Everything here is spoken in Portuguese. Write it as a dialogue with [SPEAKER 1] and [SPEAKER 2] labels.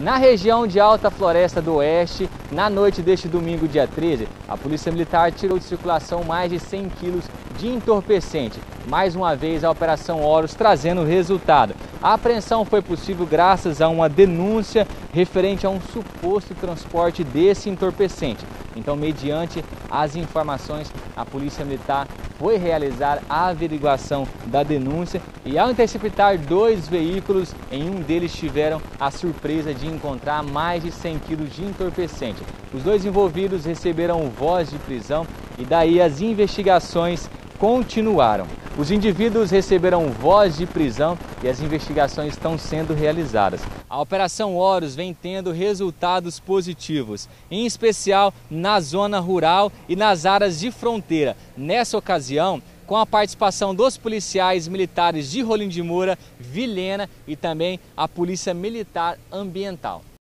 [SPEAKER 1] Na região de Alta Floresta do Oeste, na noite deste domingo, dia 13, a Polícia Militar tirou de circulação mais de 100 quilos de entorpecente. Mais uma vez, a Operação Horus trazendo resultado. A apreensão foi possível graças a uma denúncia referente a um suposto transporte desse entorpecente. Então, mediante as informações, a Polícia Militar foi realizar a averiguação da denúncia e, ao interceptar 2 veículos, em um deles tiveram a surpresa de encontrar mais de 100 quilos de entorpecente. Os 2 envolvidos receberam voz de prisão e daí as investigações continuaram. Os indivíduos receberam voz de prisão e as investigações estão sendo realizadas. A Operação Horus vem tendo resultados positivos, em especial na zona rural e nas áreas de fronteira. Nessa ocasião, com a participação dos policiais militares de Rolim de Moura, Vilhena e também a Polícia Militar Ambiental.